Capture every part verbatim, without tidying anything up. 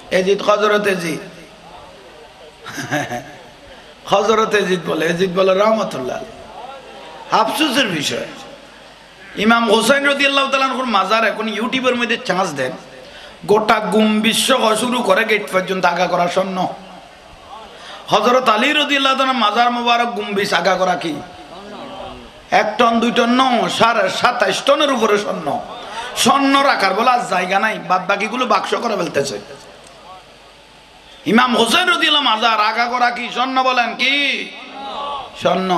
এজিদ হযরত এজিদ হযরত এজিদ বলে, এজিদ বলে রহমতুল্লাহ। আফসোসের বিষয়, ইমাম হোসেন রাদিয়াল্লাহু তাআলা আনহুর মাজার এখন ইউটিউবের মধ্যে চান্স দেন, গোটা গুম বিশ্ব শুরু করে গেট পর্যন্ত আগা করা স্বর্ণ। হযরত আলী রাদিয়াল্লাহু তাআলা মাজার মোবারক গুম্বিস আগা করা কি এক টন দুই টন ন সাড়ে সাতাইশ টনের উপরে স্বর্ণ। স্বর্ণ রাখার বলে আর জায়গা নাই, বাদ বাকিগুলো বাক্স করে ফেলতেছে। ইমাম হোসেন রাদিয়াল্লাহু মাজার আগা করা কি স্বর্ণ, বলেন কি স্বর্ণ।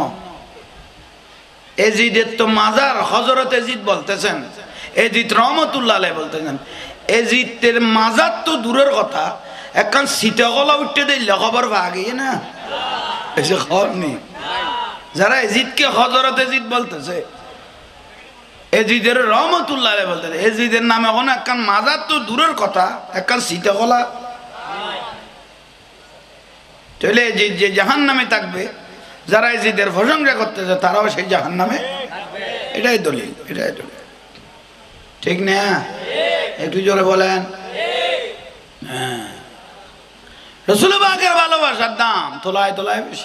এজিদের তো মাজার হযরত এজিদ বলতেছেন, এজিদ রহমতুল্লাহ আলাইহি বলতেছেন, এজিদের মাজার তো দূরের কথা, এখন সিটা গলা উঠতে দিলে খবর ভাগে না, এসে খবর নেই। যারা এজিদকে হযরত এজিদ বলতেছে, এজিদের রহমতুল্লাহ আলাইহি বলতেছে, এজিদের নামে এখন এখন মাজার তো দূরের কথা, এখন সিটা গলা চলে এজিদ যে জাহান্নামে থাকবে, যারা এজিদের প্রশংসা করতেছে তারাও সেই জাহান্নামে। এটাই দলিল, এটাই দলিল, ঠিক না? একটু জোরে বলেন। হ্যাঁ, রাসূল পাকের ভালোবাসার দাম তোলায় তোলায় বেশি।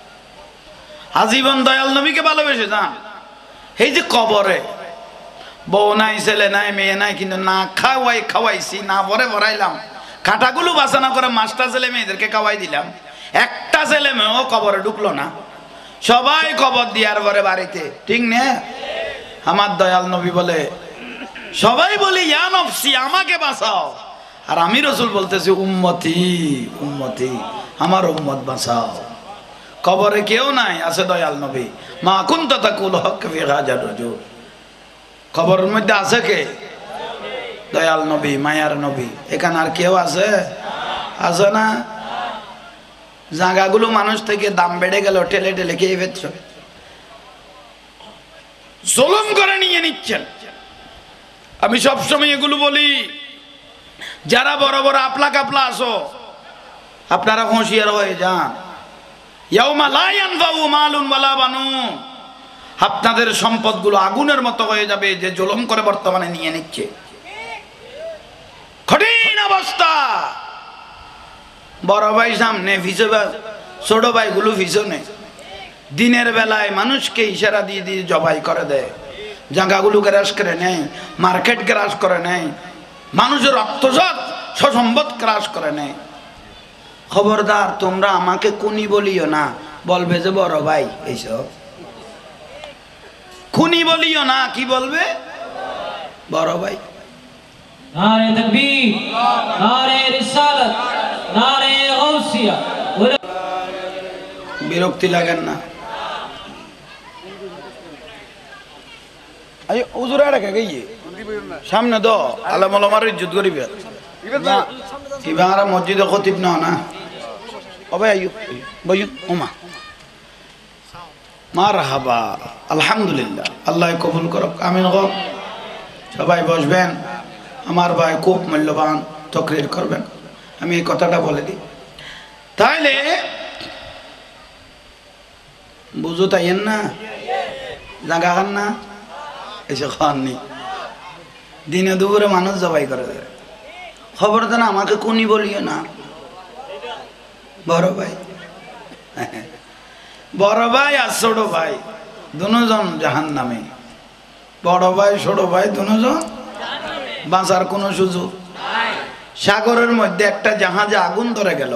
আজীবন দয়াল নবীকে ভালোবেসে যান। এই যে কবরে বউ নাই, ছেলে নাই, মেয়ে নাই, কিন্তু না খাওয়াই খাওয়াইছি, না ভরে ভরাইলাম, কাটাগুলো বাঁচানো করে মাস্টার ছেলে মেয়েদেরকে খাওয়াই দিলাম, একটা ছেলে মেয়েও কবরে ঢুকলো না, সবাই কবর দিয়ার পরে বাড়িতে, ঠিক না? আমার দয়াল নবী বলে, সবাই বলি ইয়া নফসি, আমাকে বাঁচাও, আর আমি রাসূল বলতেছি উম্মতি উম্মতি, আমার উম্মত বাঁচাও। কবরে কেউ নাই, আছে দয়াল নবী। মা কুনতা তাকুল হক ফি হাজার রাজুল, কবরের মধ্যে আছে কে? দয়াল নবী, মায়ার নবী। এখানে আর কেউ আছে? আছে না? জায়গাগুলো মানুষ থেকে দাম বেড়ে গেল, ঠেলে ঠেলে খেয়ে ফেলছ, জুলুম করে নিয়ে নিচ্ছেন। আমি সবসময় এগুলো বলি, যারা বড় বড় আপলা কাপলা আসো, আপনারা হুঁশিয়ার হয়ে যান। ইয়াউমা লা ইয়ানফাউ মালুন ওয়ালা বানুন, আপনাদের সম্পদগুলো আগুনের মতো হয়ে যাবে যে জুলুম করে বর্তমানে নিয়ে নিচ্ছে। কঠিন অবস্থা। বড় ভাই সামনে, পিছনে ছোট ভাইগুলো পিছনে, দিনের বেলায় মানুষকে ইশারা দিয়ে দিয়ে জবাই করে দেয়, জায়গাগুলো গ্রাস করে নেয়, মার্কেট গ্রাস করে নেয়, মানুষের রক্তজাত সসম্পদ গ্রাস করে নেয়। খবরদার, তোমরা আমাকে খুনি বলিও না, বলবে যে বড় ভাই। এইসব খুনি বলিও না, কি বলবে? বড় ভাই। নারে তাকবীর, নারে রিসালাত, নারে গাউসিয়া। বিরক্তি লাগেন না? আই হুজুর আরে কে গিয়ে সামনে দো আলেম ওলামার ইজ্জত করিবে না, ইবারা মসজিদে খতিব না না। ওবে আইয়ু বইয়ুন ওমা মারহাবা, আলহামদুলিল্লাহ, আল্লাহ কবুল করুক, আমিন গো। সবাই বসবেন, আমার ভাই খুব মূল্যবান তকরির করবেন, আমি এই কথাটা বলে দিই। তাইলে বুঝো তাইয়েন না, জাগা খান না, এসে খাননি, দিনে দুপুরে মানুষ জবাই করে দেয়। খবর দেন, আমাকে খুনি বলিও না, বড় ভাই। বড় ভাই আর ছোট ভাই দুজন জাহান্নামে। বড় ভাই ছোট ভাই দুজন বাঁচার কোনো সুযোগ। সাগরের মধ্যে একটা জাহাজে আগুন ধরে গেল,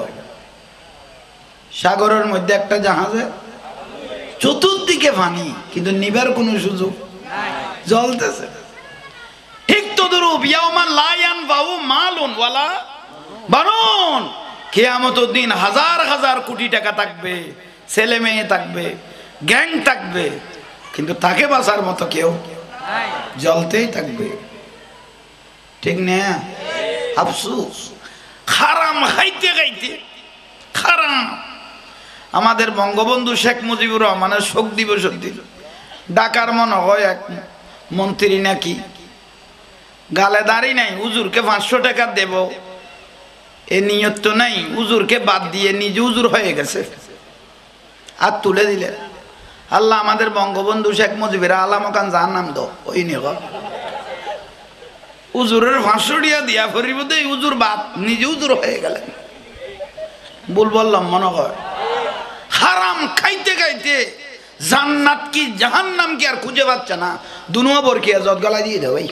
সাগরের মধ্যে একটা জাহাজে চতুর্দিকে পানি, কিন্তু নিবার কোনো সুযোগ, জ্বলতেছে। ঠিক তদরূপ ইয়াউমা লা ইয়ানফাউ মালুন ওয়ালা বানুন, কিয়ামতের দিন হাজার হাজার কোটি টাকা থাকবে, ছেলে মেয়ে থাকবে, গ্যাং থাকবে, কিন্তু তাকে বাঁচার মতো কেউ জ্বলতেই থাকবে, ঠিক না? আফসোস, খারাম খাইতে খাইতে খারাম। আমাদের বঙ্গবন্ধু শেখ মুজিবুর রহমানের শোক দিবসের দিন ঢাকার মনে হয় এক মন্ত্রী নাকি গালে দাঁড়ি নাই, হুজুরকে পাঁচশো টাকা দেব এ নিয়ত তো নাই, হুজুরকে বাদ দিয়ে নিজে হুজুর হয়ে গেছে, আর তুলে দিলে। আল্লাহ আমাদের বঙ্গবন্ধু শেখ মুজিবের আলামকান যার নাম দো ওই নিয়ে উজুরের পাঁচশো টিয়া দিয়া ফরিব দেই উজুর বাদ নিজে উজুর হয়ে গেলেন ভুল বললাম মনে হয় হারাম খাইতে খাইতে জান্নাত কি জাহান্নাম কি আর খুঁজে পাচ্ছে না দুনুয়া বরকিয়া জত গলায় দিয়ে দেয়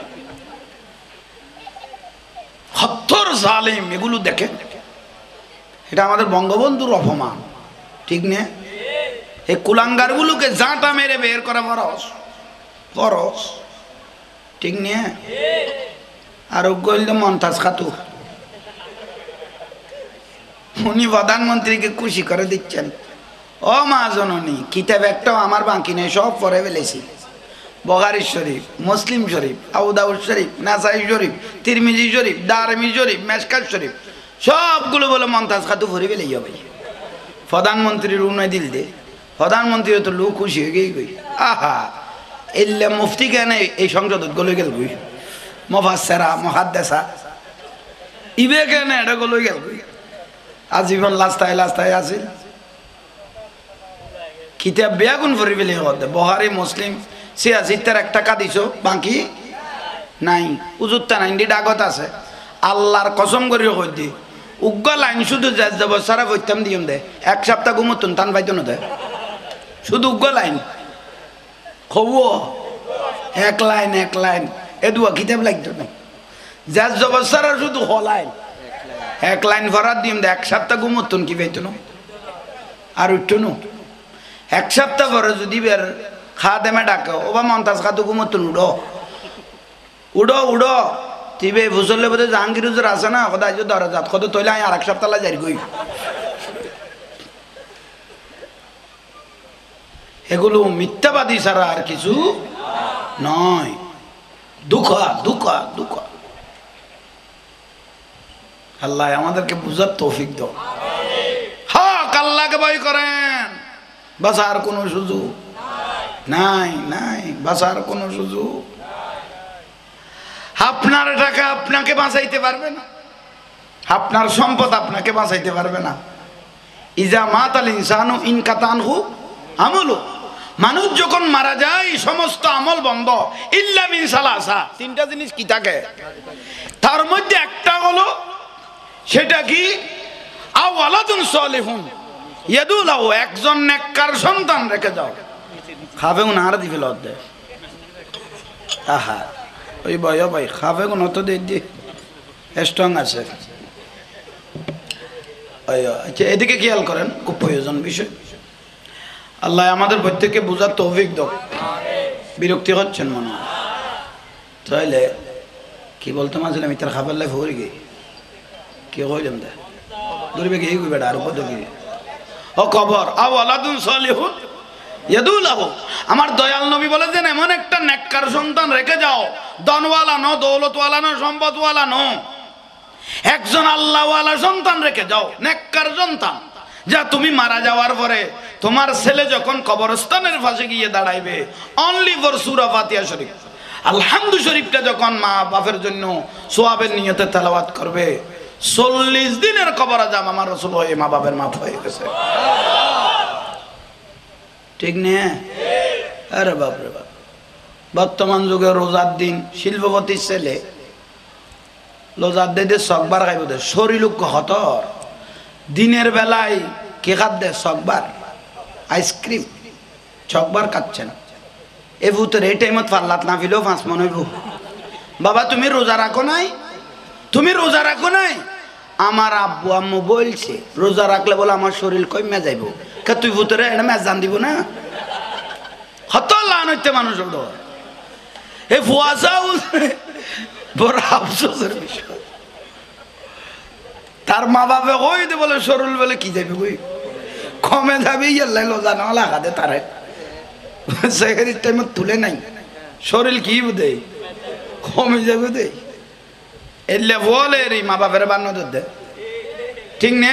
হত্তর জালেম এগুলো দেখে এটা আমাদের বঙ্গবন্ধুর অপমান ঠিক না এই কুলাঙ্গার গুলোকে জাঁটা মেরে বের করা ফরজ ফরজ ঠিক না আর গইলে মন্তাজ খাতু উনি প্রধানমন্ত্রীকে খুশি করে দিচ্ছেন ও মা জননী কিতাব একটাও আমার বাকি নেই সব পড়ে ফেলেছি বুখারী শরীফ মুসলিম শরীফ আবু দাউদ শরীফ নাসাই শরীফ তিরমিজি শরীফ দারমি শরীফ মেশকাত শরীফ সবগুলো বলে মন্তাজ খাতু ভরে ফেলেই হবে প্রধানমন্ত্রীর উন্নয় দিল দে প্রধানমন্ত্রী তো লোক খুশি হয়ে গেই গই আহা এলে মুফতি কেন এই সংসদ গলে গেল গই মুফাসসিরা মুহাদ্দিসা ইবে কেন এটা গলে গেল গই আজীবন লাস্তায় লাস্তায় আছিল কিতাব বেয়াগুন ভরে ফেলে হতে বুখারী মুসলিম সিয়াসিত্তার এক টাকা দিছো বাকি নাই উজুরটা নাই ডাগত আছে আল্লাহর কসম করে কই দি উগ্র লাইন শুধু যাজ যাব সারা কইতাম দিম দে এক সপ্তাহ ঘুমতুন টান পাইতো না দে শুধু উগ্র লাইন খবু এক লাইন এক লাইন এদুয়া কিতাব লাগতো না যাজ যাব সারা শুধু হ লাইন এক লাইন ভরা দিম দে এক সপ্তাহ ঘুমতুন কি পাইতো না আর উঠতো না এক সপ্তাহ পরে যদি বের খা দেমে ডাকে ও বা মন্তাজ খাতু ঘুমতুন উড়ো উড়ো উড়ো তিবে বুঝলে বোধ জাহাঙ্গীর হুজুর আছে না সদায় যে ধরা যাত কত তৈলে আর এক সপ্তাহ যাই গই এগুলো মিথ্যাবাদী ছাড়া আর কিছু নয় দুঃখ দুঃখ দুঃখ আল্লাহ আমাদেরকে বুঝার তৌফিক দাও হক আল্লাহকে ভয় করেন বাঁচার কোনো সুযোগ নাই নাই বাঁচার কোনো সুযোগ আপনার টাকা আপনাকে বাঁচাইতে পারবে না আপনার সম্পদ আপনাকে বাঁচাইতে পারবে না ইজা মাতাল ইনসানু ইনকাতানহু আমলু মানুষ যখন মারা যায় সমস্ত আমল বন্ধ ইল্লা মিন সালাসা তিনটা জিনিস কি থাকে তার মধ্যে একটা হলো সেটা কি আওয়ালাদুন সলিহুন ইয়াদুলাহু একজন নেককার সন্তান রেখে যাও খাবে না আর দিবে লদ্দে আহা ওই ভাই ভাই খাবে কোন তো দিয়ে দিয়ে স্ট্রং আছে আচ্ছা এদিকে খেয়াল করেন খুব প্রয়োজন বিষয় আল্লাহ আমাদের প্রত্যেককে বোঝার তৌফিক দাও বিরক্তি হচ্ছেন মনে তাইলে কি বলতে মাঝে আমি তার খাবার লাই ভরে গিয়ে কে কইলাম দা দূরবে গিয়ে গই বেটা আর উপর দেখি ও কবর আওয়ালাদুন সলিহুন ইয়াদুলাহু আমার দয়াল নবী বলেছেন এমন একটা নেককার সন্তান রেখে যাও ধনওয়ালা নো দৌলতওয়ালা নো সম্পদওয়ালা নো একজন আল্লাহওয়ালা সন্তান রেখে যাও নেককার সন্তান যা তুমি মারা যাওয়ার পরে তোমার ছেলে যখন কবরস্থানের পাশে গিয়ে দাঁড়াইবে অনলি ফর সূরা ফাতিহা শরীফ আলহামদু শরীফটা যখন মা বাপের জন্য সওয়াবের নিয়তে তেলাওয়াত করবে চল্লিশ দিনের কবর আযাব আমার রাসূল হয়ে মা বাপের মাফ হয়ে গেছে ঠিক না আরে বাপ রে বাপ বর্তমান যুগে রোজার দিন শিল্পপতির ছেলে রোজার দিনে সকবার খাইব দে শরীর হতর দিনের বেলায় কে খাদ দে সকবার আইসক্রিম সকবার খাচ্ছেন এ ভূতের এই টাইমত ফাল্লাত না ফিলেও পাঁচ মনে হইব বাবা তুমি রোজা রাখো নাই তুমি রোজা রাখো নাই আমার আব্বু আম্মু বলছে রোজা রাখলে বলে আমার শরীর কমে যাইব কে তুই ভূতের এটা ম্যাচ জান দিব না হত লান হইতে মানুষ এই ফুয়াশাও বড় আফসোসের বিষয় তার মা বাপে কই দে বলে শরীর বলে কি যাবে কই কমে যাবে ইয়াল্লাই লজা না লাগা দে তারে সেহেরির টাইমে তুলে নাই শরীর কি দেয় কমে যাবে দে এলে বলে রে মা বাপের বান্ন দে ঠিক না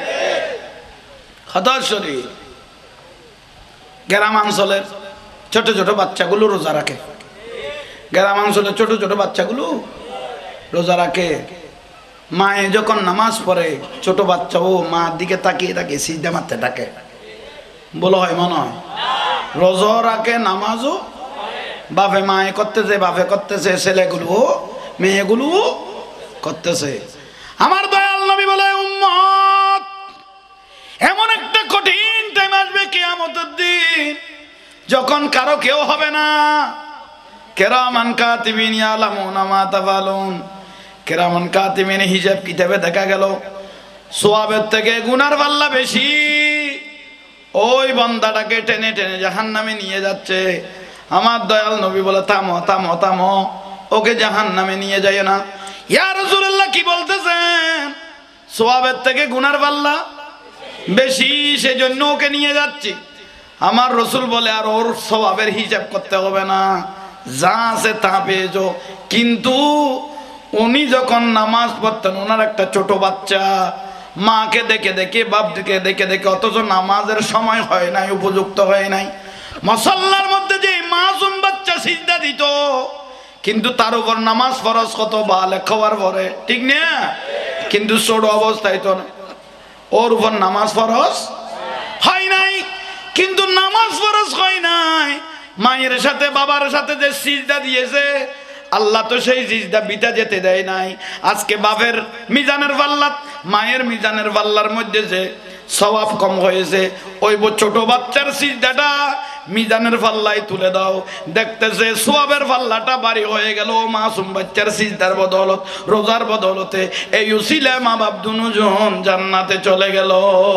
হতাশ শরীর গ্রামাঞ্চলের ছোট ছোট বাচ্চাগুলো রোজা রাখে গ্রামাঞ্চলের ছোট ছোট বাচ্চাগুলো রোজা রাখে মায়ে যখন নামাজ পড়ে ছোট বাচ্চা ও মার দিকে তাকিয়ে তাকিয়ে সিজদা মারতে ডাকে বলো হয় মনে হয় রোজা রাখে নামাজও বাপে মায়ে করতেছে বাপে করতেছে ছেলেগুলো মেয়েগুলো করতেছে। আমার দয়াল নবী বলে, উম্মত এমন একটা কঠিন টাইম আসবে কিয়ামতের দিন যখন কারো কেউ হবে না। কিরামান কাতিবিন ইয়ালামুনা মা তাফালুন, কিরামান কাতিবিন হিসাব কিতাবে দেখা গেল সওয়াবের থেকে গুনার পাল্লা বেশি। ওই বান্দাটাকে টেনে টেনে জাহান্নামে নিয়ে যাচ্ছে। আমার দয়াল নবী বলে, থামো থামো থামো, ওকে জাহান্নামে নিয়ে যায় না। ইয়া রাসূলুল্লাহ কি বলতেছেন? সওয়াবের থেকে গুনার পাল্লা বেশি, সেজন্য ওকে নিয়ে যাচ্ছি। আমার রসুল বলে, আর ওর সওয়াবের হিসাব করতে হবে না, যা আছে তা পেয়েছো। কিন্তু উনি যখন নামাজ পড়তেন, ওনার একটা ছোট বাচ্চা মাকে দেখে দেখে বাপকে দেখে দেখে, অথচ নামাজের সময় হয় নাই, উপযুক্ত হয় নাই। মুসাল্লার মধ্যে যে মাসুম বাচ্চা সিজদা দিত, কিন্তু তার উপর নামাজ ফরজ কত বালে খাওয়ার পরে, ঠিক না? কিন্তু ছোট অবস্থায় তো ওর উপর নামাজ ফরজ হয় নাই। কিন্তু নামাজ ফরজ হয় নাই, মায়ের সাথে বাবার সাথে যে সিজদা দিয়েছে, আল্লাহ তো সেই সিজদা বিটা যেতে দেয় নাই। আজকে বাপের মিজানের পাল্লা মায়ের মিজানের পাল্লার মধ্যে যে সওয়াব কম হয়েছে, ওই ছোট বাচ্চার সিজদাটা মিজানের পাল্লায় তুলে দাও, দেখতেছে সওয়াবের পাল্লাটা ভারী হয়ে গেল মাসুম বাচ্চার সিজদার বদৌলত, রোজার বদৌলতে। এই উসিলায় মা বাপ দুজন জান্নাতে চলে গেল।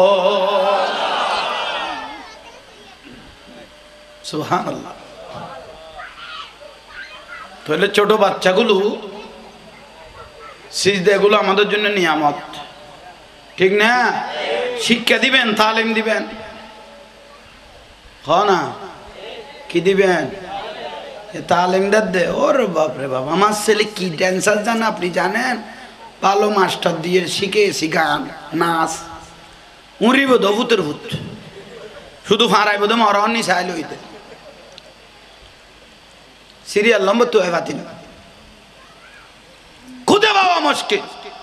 সুবহানাল্লাহ। তাহলে ছোট বাচ্চাগুলো সিজদা এগুলো আমাদের জন্য নিয়ামত, ঠিক না? শিক্ষা দিবেন, তালিম দিবেন, হ না কি দিবেন? তালিমটা দে। ওর বাপরে বাপ, আমার ছেলে কি ড্যান্সার জানে আপনি জানেন? ভালো মাস্টার দিয়ে শিখেছি গান নাচ, উড়িব ভূতের ভূত, শুধু ফাঁড়াইব তো মরণ নি চাইল হইতে সিরিয়াল নম্বর তো পাতি না, খুদে বাবা মুশকিল।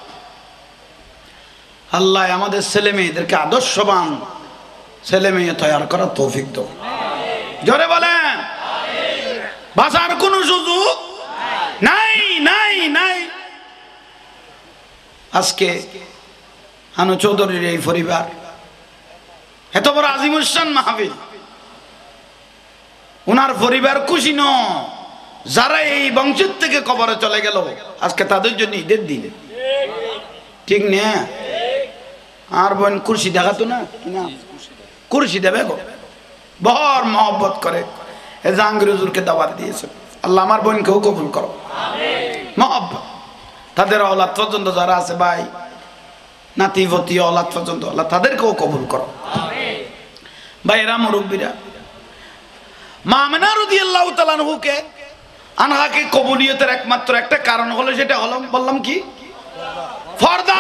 আল্লাহ আমাদের ছেলে মেয়েদেরকে আদর্শবান ছেলে মেয়ে তৈরি করার তৌফিক দাও। জোরে বলেন, বাঁচার কোনো সুযোগ নাই নাই নাই। আজকে আনু চৌধুরীর এই পরিবার, এত বড় আজিমুসান মাহফিল, ওনার পরিবার খুশি ন, যারা এই বংশের থেকে কবরে চলে গেল, আজকে তাদের জন্য ঈদের দিন, ঠিক না? আর বোন কুরসি দেখাতো না, কুরসি দেবে গো, বহর মহব্বত করে জাহাঙ্গীর হুজুরকে দাওয়াত দিয়েছে। আল্লাহ আমার বোনকেও কবুল করো, মহব্বত। তাদের औलाद পর্যন্ত যারা আছে ভাই, নাতি ভতি औलाद পর্যন্ত, আল্লাহ তাদেরকেও কবুল করো। ভাইরা মুরব্বীরা, মা আমিনা রাদিয়াল্লাহু তাআলা আনহুকে আনহাকে কবুলিয়তের একমাত্র একটা কারণ হলো, সেটা হলো বললাম কি? পর্দা।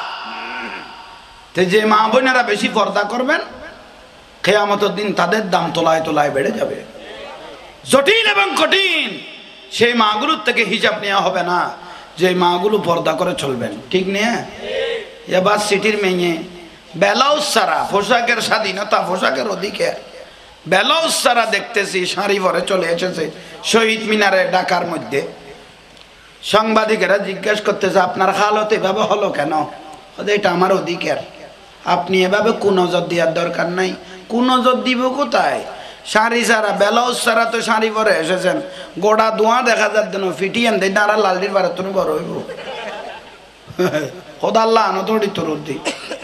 যে মা বোনেরা বেশি পর্দা করবেন, কিয়ামতের দিন তাদের দাম তোলায় তোলায় বেড়ে যাবে। জটিল এবং কঠিন সেই মাগুলোর থেকে হিসাব নেওয়া হবে না, যে মাগুলো পর্দা করে চলবেন, ঠিক না? এবার সিটির মেয়ে ব্লাউজ ছাড়া, পোশাকের স্বাধীনতা, পোশাকের অধিকার, ব্লাউজ ছাড়া দেখতেছি শাড়ি পরে চলে এসেছে শহীদ মিনারে ঢাকার মধ্যে। সাংবাদিকেরা জিজ্ঞাসা করতেছে, আপনার হালত এভাবে হলো কেন? এটা আমার অধিকার, আপনি এভাবে কোন নজর দেওয়ার দরকার নাই। কোন নজর দিব কোথায়? শাড়ি ছাড়া, ব্লাউজ ছাড়া তো শাড়ি পরে এসেছেন, গোড়া দোয়া দেখা যার জন্য ফিটিয়েন দেয় না, লালডির বারে তুমি বড় হইব খোদাল্লাহ আনতড়ি তোর অধিক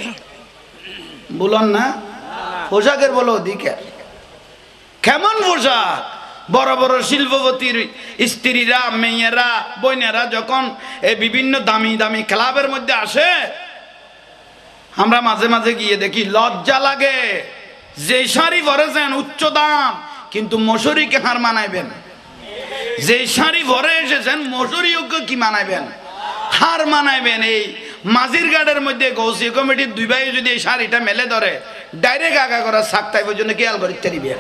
বলুন না। পোশাকের বলো অধিকার, কেমন পোশাক? বড় বড় শিল্পপতির স্ত্রীরা, মেয়েরা, বোনেরা যখন এই বিভিন্ন দামি দামি ক্লাবের মধ্যে আসে, আমরা মাঝে মাঝে গিয়ে দেখি, লজ্জা লাগে। যে শাড়ি পরেছেন উচ্চ দাম, কিন্তু মশুরিকে হার মানাইবেন। যে শাড়ি পরে এসেছেন মশুরিকে কি মানাইবেন? হার মানাইবেন। এই মাঝিরঘাটের মধ্যে গৌসিয়া কমিটির দুই ভাই যদি এই শাড়িটা মেলে ধরে, ডাইরেক্ট আগা করার সাক্তাই পর্যন্ত খেয়াল করি তেরিবে।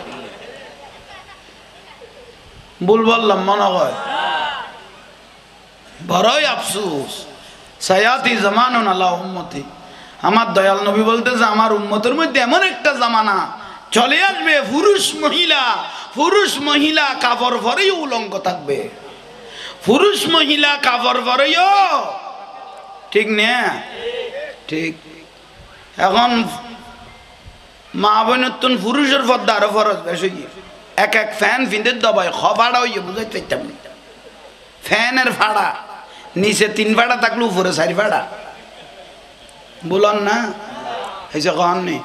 ভুল বললাম মনে হয়? বড়ই আফসোস। সায়াতি জামানুন আলা উম্মতি। আমার দয়াল নবী বলতেছে, আমার উম্মতের মধ্যে এমন একটা জামানা চলে আসবে, পুরুষ মহিলা পুরুষ মহিলা কাপড় পরেই উলঙ্গ থাকবে। পুরুষ মহিলা কাপড় পরেও ঠিক না ঠিক এখন মা বোনতুন পুরুষের পর্দা আরো ফরজ বেশি এক এক ফ্যান ফিনতে দবাই খবাড়া হইয়া বুঝাই চাইতাম ফ্যানের ভাড়া নিচে তিন ভাড়া থাকলে উপরে চারি ভাড়া বলন না এসে কন নেই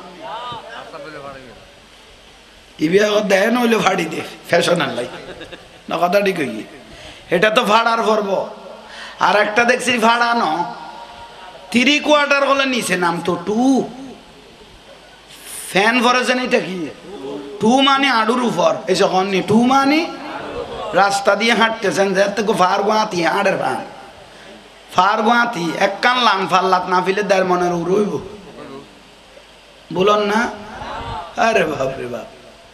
ইবিয়া দেয় নইলে ভাড়ি দে ফ্যাশন আনলাই না কথা ঠিক হই এটা তো ভাড়ার পর্ব আর একটা দেখছি ভাড়া ন থ্রি কোয়ার্টার হলে নিচে নাম তো টু ফ্যান ভরেছেন এটা কি টু মানে আড়ুর উপর এই যখন নি টু মানে রাস্তা দিয়ে হাঁটতেছেন যে থেকে ফার গোয়াতি আড়ের ফান ফার গোয়াতি এক কান লাং ফাল্লাত না ফিলে দেড় মনের উড়ইব বলুন না আরে বাপ রে বাপ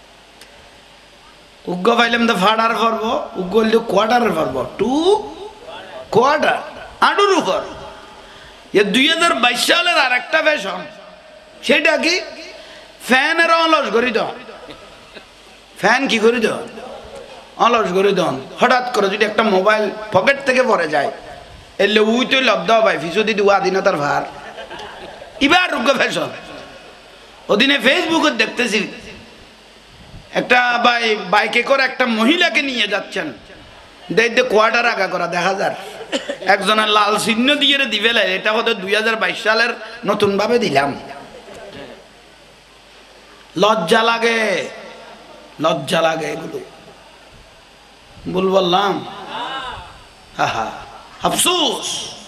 উগ্গ পাইলাম তো ফাড়ার পর্ব উগ্গ হইলে কোয়ার্টারের পর্ব টু কোয়ার্টার আড়ুর উপর এ দুই হাজার বাইশ সালের আর একটা ফ্যাশন সেটা কি ফ্যানের অলস করি দাও ফ্যান কি করি দাও অলস করি দাও হঠাৎ করে যদি একটা মোবাইল পকেট থেকে পড়ে যায় এলে উই তো লব্ধ ভাই ফিসু দিদি স্বাধীনতার ভার এবার রুগ্য ফ্যাশন ওদিনে ফেসবুকে দেখতেছি একটা ভাই বাইকে করে একটা মহিলাকে নিয়ে যাচ্ছেন দেখতে কোয়ার্টার আগা করা দেখা যার একজনের লাল চিহ্ন দিয়ে দিবে এটা হতে দুই হাজার বাইশ সালের নতুন ভাবে দিলাম লজ্জা লাগে লজ্জা লাগে এগুলো বল বললাম আহা আফসোস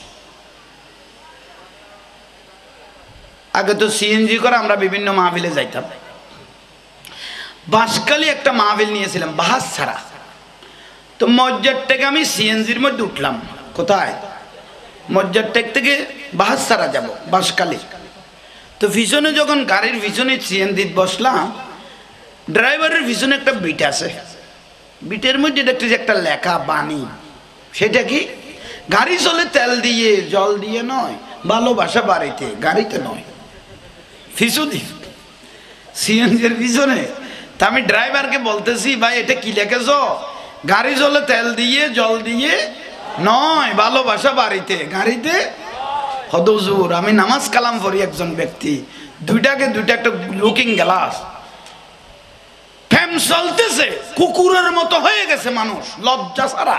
আগে তো সিএনজি করে আমরা বিভিন্ন মাহফিলে যাইতাম বাঁশখালী একটা মাহফিল নিয়েছিলাম বাহাস ছাড়া তো মসজিদ থেকে আমি সিএনজির মধ্যে উঠলাম কোথায় মসজিদ টেক থেকে বাহাস ছাড়া যাবো বাঁশখালী তো পিছনে যখন গাড়ির পিছনে সিএনজি বসলাম ড্রাইভারের পিছনে একটা বিট আছে বিটের মধ্যে দেখতেছি একটা লেখা বাণী সেটা কি গাড়ি চলে তেল দিয়ে জল দিয়ে নয় ভালোবাসা বাড়িতে গাড়িতে নয় পিছু দি সিএনজির পিছনে তা আমি ড্রাইভারকে বলতেছি ভাই এটা কি লেখেছ গাড়ি চলে তেল দিয়ে জল দিয়ে নয় ভালোবাসা বাড়িতে গাড়িতে হদুজুর আমি নামাজ কালাম পড়ি একজন ব্যক্তি দুইটাকে দুইটা একটা লুকিং গ্লাস ফ্যান চলতেছে কুকুরের মতো হয়ে গেছে মানুষ লজ্জা ছাড়া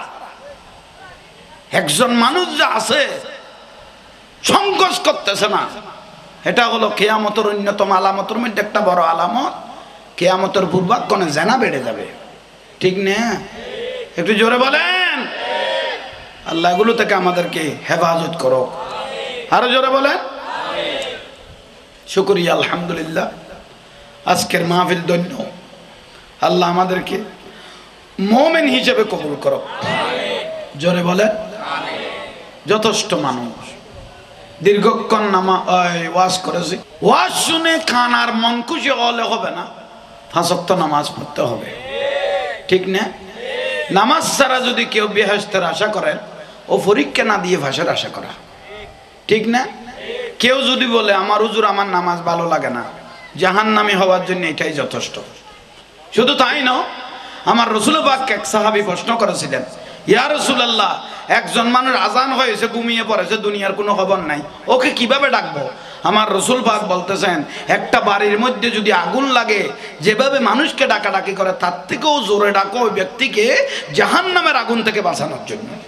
একজন মানুষ যা আছে সংকোচ করতেছে না এটা হলো কেয়ামতের অন্যতম আলামতের মধ্যে একটা বড় আলামত কেয়ামতের পূর্বাক্ষণে জেনা বেড়ে যাবে ঠিক না একটু জোরে বলেন আল্লাহ এগুলো থেকে আমাদেরকে হেফাজত করো আরো জোরে বলেন শুকরিয়া আলহামদুলিল্লাহ আজকের মাহফিল ধন্য আল্লাহ আমাদেরকে মুমিন হিসেবে কবুল করো জোরে বলেন যথেষ্ট মানুষ দীর্ঘক্ষণ নামা ওয়াজ করেছি ওয়াজ শুনে কান আর মন খুশি হলে হবে না পাঁচ ওয়াক্ত নামাজ পড়তে হবে ঠিক না নামাজ ছাড়া যদি কেউ বেহেশতের আশা করেন ও পরীক্ষা না দিয়ে ভাষার আশা করা ঠিক না কেউ যদি বলে আমার হুজুর আমার নামাজ ভালো লাগে না জাহান্নামী হওয়ার জন্য এটাই যথেষ্ট শুধু তাই না আমার রাসূল পাক এক সাহাবী প্রশ্ন করেছিলেন ইয়া রাসূলুল্লাহ একজন মানুষ আজান হয়েছে ঘুমিয়ে পড়েছে দুনিয়ার কোনো খবর নাই ওকে কিভাবে ডাকবো আমার রাসূল পাক বলতেছেন একটা বাড়ির মধ্যে যদি আগুন লাগে যেভাবে মানুষকে ডাকাডাকি করে তার থেকেও জোরে ডাকো ওই ব্যক্তিকে জাহান্নামের আগুন থেকে বাঁচানোর জন্য